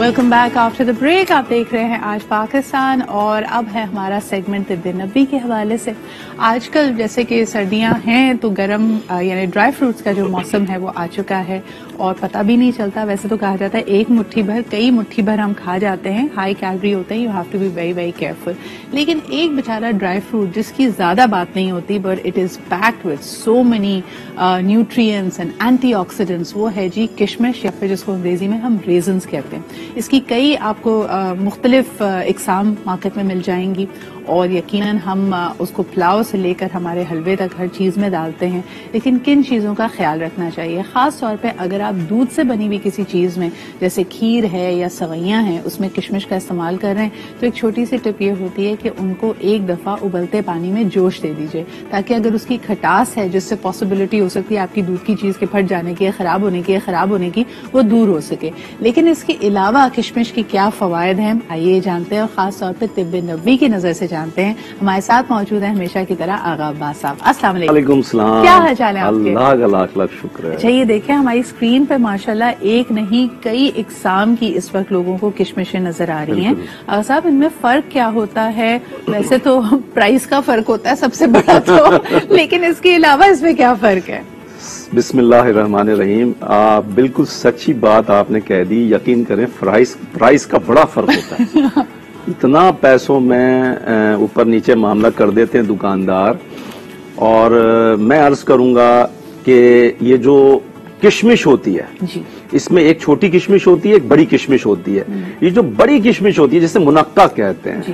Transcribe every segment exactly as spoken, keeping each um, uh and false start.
Welcome back after the break. आप देख रहे हैं आज पाकिस्तान और अब है हमारा सेगमेंट तिब्बे नबी के हवाले से। आजकल जैसे कि सर्दियां हैं तो गर्म यानी ड्राई फ्रूट्स का जो मौसम है वो आ चुका है और पता भी नहीं चलता। वैसे तो कहा जाता है एक मुट्ठी भर कई मुट्ठी भर हम खा जाते हैं, हाई कैलोरी होते हैं, you have to be very very careful. लेकिन एक बेचारा ड्राई फ्रूट जिसकी ज्यादा बात नहीं होती but it is packed with so many nutrients and antioxidants, वो है जी किशमिश या फिर जिसको अंग्रेजी में हम रेजन्स कहते हैं। इसकी कई आपको मुख्तलिफ इकसाम मार्केट में मिल जाएंगी और यकीनन हम आ, उसको पुलाव से लेकर हमारे हलवे तक हर चीज में डालते हैं। लेकिन किन चीजों का ख्याल रखना चाहिए, खास तौर पे अगर आप दूध से बनी हुई किसी चीज में जैसे खीर है या सवैयां हैं उसमें किशमिश का इस्तेमाल कर रहे हैं, तो एक छोटी सी टिप ये होती है कि उनको एक दफा उबलते पानी में जोश दे दीजिए, ताकि अगर उसकी खटास है जिससे पॉसिबिलिटी हो सकती है आपकी दूध की चीज के फट जाने की, खराब होने की, खराब होने की, वो दूर हो सके। लेकिन इसके अलावा किशमिश की क्या फवायद हैं, आइए जानते हैं और खास तौर पर तिब्बे नबवी की नजर से जानते हैं। हमारे साथ मौजूद है हमेशा की तरह आगा अब्बास साहब। अस्सलाम वालेकुम। क्या हाल चाल है आपके? अल्लाह का लाख लाख शुक्र है। अच्छा, ये देखें हमारी स्क्रीन पे माशाल्लाह एक नहीं कई इकसाम की इस वक्त लोगों को किशमिशें नजर आ रही हैं। आगा साहब, इनमें फर्क क्या होता है? वैसे तो प्राइस का फर्क होता है सबसे बड़ा तो लेकिन इसके अलावा इसमें क्या फर्क है? बिस्मिल्लाहिर्रहमानिर्रहीम। आप बिल्कुल सच्ची बात आपने कह दी। यकीन करें प्राइस प्राइस का बड़ा फर्क होता है। इतना पैसों में ऊपर नीचे मामला कर देते हैं दुकानदार। और मैं अर्ज करूंगा कि ये जो किशमिश होती है जी, इसमें एक छोटी किशमिश होती है, एक बड़ी किशमिश होती है। ये जो बड़ी किशमिश होती है जिसे मुनक्का कहते हैं,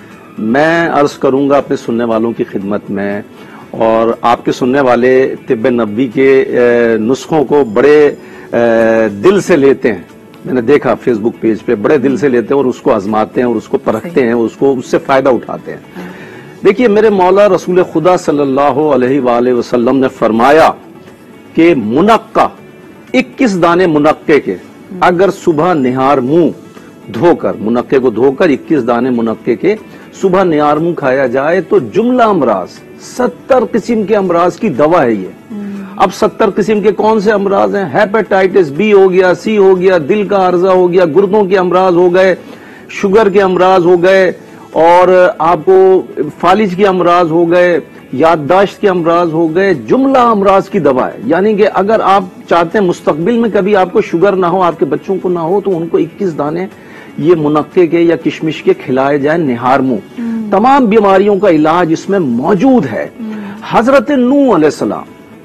मैं अर्ज करूंगा अपने सुनने वालों की खिदमत में, और आपके सुनने वाले तिब्बे नबवी के नुस्खों को बड़े दिल से लेते हैं। मैंने देखा फेसबुक पेज पे बड़े दिल से लेते हैं और उसको आजमाते हैं और उसको परखते हैं, उसको उससे फायदा उठाते हैं। देखिए, मेरे मौला रसूल खुदा सल्लल्लाहु अलैहि वसल्लम ने फरमाया कि मुनक्का इक्कीस दाने मुनक्के के अगर सुबह निहार मुंह धोकर, मुनक्के को धोकर इक्कीस दाने मुनक्के के सुबह निहार मुंह खाया जाए तो जुमला अमराज, सत्तर किस्म के अमराज की दवा है ये। अब सत्तर किस्म के कौन से अमराज हैं? हेपेटाइटिस बी हो गया, सी हो गया, दिल का अर्जा हो गया, गुर्दों के अमराज हो गए, शुगर के अमराज हो गए, और आपको फालिज के अमराज हो गए, याददाश्त के अमराज हो गए। जुमला अमराज की दवा है। यानी कि अगर आप चाहते हैं मुस्तकबिल में कभी आपको शुगर ना हो, आपके बच्चों को ना हो, तो उनको इक्कीस दाने ये मुनक्के के या किशमिश के खिलाए जाए निहार मुंह। तमाम बीमारियों का इलाज इसमें मौजूद है। हजरत नूह अलैहिस्सलाम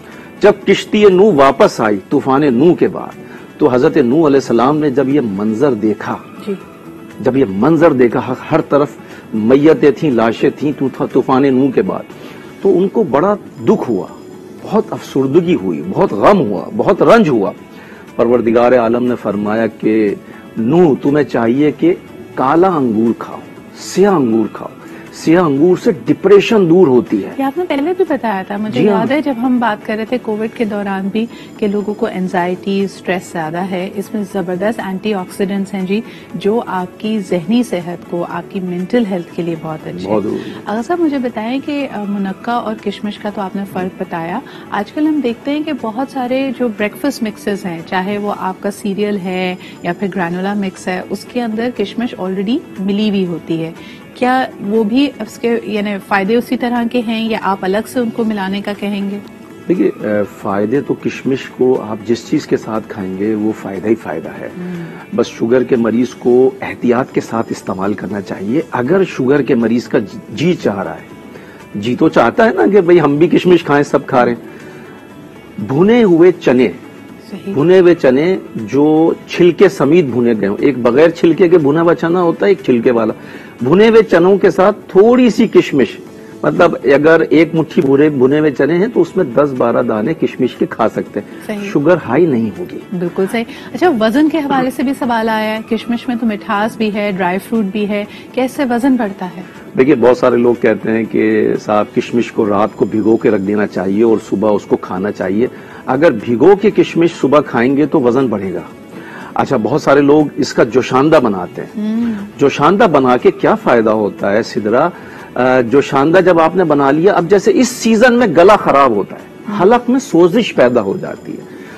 जब किश्ती नूह वापस आई तूफान नूह के बाद, तो हजरत नूह अलैहिस्सलाम ने जब ये मंजर देखा जी। जब ये मंजर देखा, हर तरफ मैयतें थीं, लाशें थीं तूफान नूह के बाद, तो उनको बड़ा दुख हुआ, बहुत अफसुर्दगी हुई, बहुत गम हुआ, बहुत रंज हुआ। परवरदिगार आलम ने फरमाया कि नूह, तुम्हें चाहिए कि काला अंगूर खाओ, स्याह अंगूर खाओ। स्याह अंगूर से डिप्रेशन दूर होती है। ये आपने पहले भी बताया था, मुझे याद है जब हम बात कर रहे थे कोविड के दौरान भी कि लोगों को एंजाइटी, स्ट्रेस ज्यादा है। इसमें जबरदस्त एंटीऑक्सीडेंट्स हैं जी, जो आपकी जहनी सेहत को, आपकी मेंटल हेल्थ के लिए बहुत अच्छे हैं। अगर साहब मुझे बताएं कि मुनक्का और किशमिश का तो आपने फर्क बताया। आजकल हम देखते हैं कि बहुत सारे जो ब्रेकफास्ट मिक्सेस हैं, चाहे वो आपका सीरियल है या फिर ग्रैनुला मिक्स है, उसके अंदर किशमिश ऑलरेडी मिली हुई होती है। क्या वो भी उसके यानी फायदे उसी तरह के हैं या आप अलग से उनको मिलाने का कहेंगे? देखिए, फायदे तो किशमिश को आप जिस चीज के साथ खाएंगे वो फायदा ही फायदा है। बस शुगर के मरीज को एहतियात के साथ इस्तेमाल करना चाहिए। अगर शुगर के मरीज का जी चाह रहा है, जी तो चाहता है ना कि भाई हम भी किशमिश खाएं, सब खा रहे हैं। भुने हुए चने, भुने हुए चने जो छिलके समेत भुने गए हो, एक बगैर छिलके के भुना हुआ चना होता है, एक छिलके वाला। भुने हुए चनों के साथ थोड़ी सी किशमिश, मतलब अगर एक मुट्ठी भुने भुने हुए चने हैं तो उसमें दस बारह दाने किशमिश के खा सकते हैं। शुगर हाई नहीं होगी। बिल्कुल सही। अच्छा, वजन के हवाले से भी सवाल आया है। किशमिश में तो मिठास भी है, ड्राई फ्रूट भी है, कैसे वजन बढ़ता है? देखिए, बहुत सारे लोग कहते हैं कि साहब किशमिश को रात को भिगो के रख देना चाहिए और सुबह उसको खाना चाहिए। अगर भिगो के किशमिश सुबह खाएंगे तो वजन बढ़ेगा। अच्छा, बहुत सारे लोग इसका जोशांदा बनाते हैं। जोशांदा बना के क्या फायदा होता है सिदरा? जोशांदा जब आपने बना लिया, अब जैसे इस सीजन में गला खराब होता है, हलक में सोजिश पैदा हो जाती है।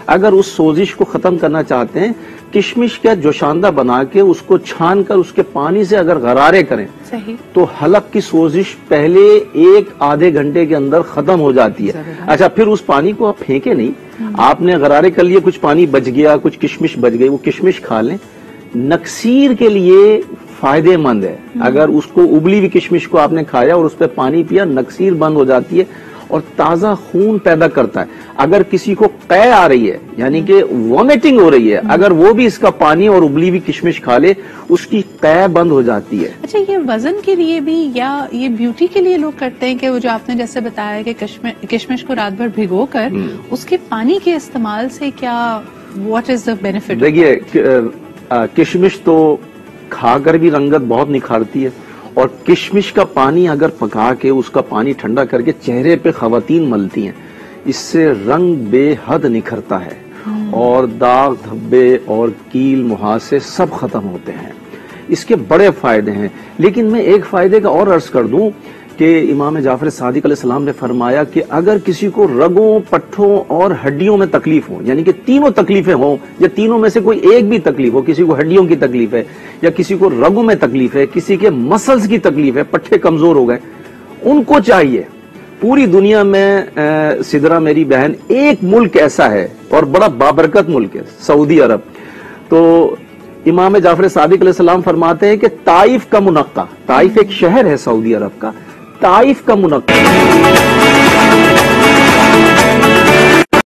اگر اس سوزش کو ختم کرنا چاہتے ہیں کشمش کا جوشاندہ بنا کے اس کو چھان کر اس کے پانی سے اگر غرارے کریں صحیح تو حلق کی سوزش پہلے ایک آدھے گھنٹے کے اندر ختم ہو جاتی ہے. اچھا پھر اس پانی کو آپ پھینکے نہیں, آپ نے غرارے کر لیے, کچھ پانی بچ گیا, کچھ کشمش بچ گئی, وہ کشمش کھا لیں. نکسیر کے لیے فائدے مند ہے. اگر اس کو ابلی ہوئی کشمش کو آپ نے کھایا اور اس پہ پانی پیا, نکسیر بند ہو جاتی ہے اور تازہ خون پیدا کرتا ہے. اگر کسی کو قے آ رہی ہے یعنی کہ وومیٹنگ ہو رہی ہے, اگر وہ بھی اس کا پانی اور ابلی ہوئی کشمش کھا لے اس کی قے بند ہو جاتی ہے. اچھا یہ وزن کے لیے بھی یا یہ بیوٹی کے لیے لوگ کرتے ہیں کہ وہ جو آپ نے جیسے بتایا کہ کشمش کو رات بھر بھگو کر اس کے پانی کے استعمال سے کیا واٹ از دا بینیفٹ؟ دیکھیے کشمش تو کھا کر بھی رنگت بہت نکھارتی ہے, اور کشمش کا پانی اگر پکا کے اس کا پانی ٹھنڈا کر کے چہرے پہ خواتین ملتی ہیں, اس سے رنگ بے حد نکھرتا ہے اور داغ دھبے اور کیل مہاسے سب ختم ہوتے ہیں. اس کے بڑے فائدے ہیں. لیکن میں ایک فائدے کا اور عرض کر دوں کہ امام جعفر صادق علیہ السلام نے فرمایا کہ اگر کسی کو رگوں, پٹھوں اور ہڈیوں میں تکلیف ہو, یعنی کہ تینوں تکلیفیں ہوں یا تینوں میں سے کوئی ایک بھی تکلیف ہو, کسی کو ہڈیوں کی تکلیف ہے یا کسی کو رگوں میں تکلیف ہے, کسی کے مسلز کی تکلیف ہے, پٹھے کمزور ہو گئے, ان کو چاہیے. پوری دنیا میں سدرا میری بہن ایک ملک ایسا ہے اور بڑا بابرکت ملک ہے, سعودی عرب. تو امام جعفر صادق علیہ السلام فرماتے ہیں کہ طائف کا منقع, طائف ایک شہر ہے سعودی عرب کا, طائف کا منقع